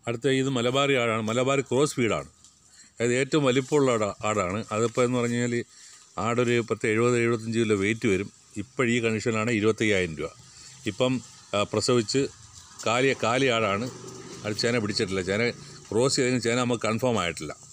അടുത്ത ഇത് മലബാറി ആടാണ്. മലബാറി ക്രോസ് ഫീഡാണ്. അതായത് ഏറ്റവും വലിപ്പമുള്ള ആടാണ്. അതിപ്പോൾ എന്ന് പറഞ്ഞു കഴിഞ്ഞാൽ ആടൊരു 70-75 കിലോ വെയിറ്റ് വരും. ഇപ്പോൾ ഈ കണ്ടീഷനാണ് 25,000 രൂപ. ഇപ്പം പ്രസവിച്ച് കാലി ആടാണ്. അത് ചേന പിടിച്ചിട്ടില്ല. ചേന ക്രോസ് ചെയ്തെങ്കിൽ ചേന നമുക്ക് കൺഫേം ആയിട്ടില്ല.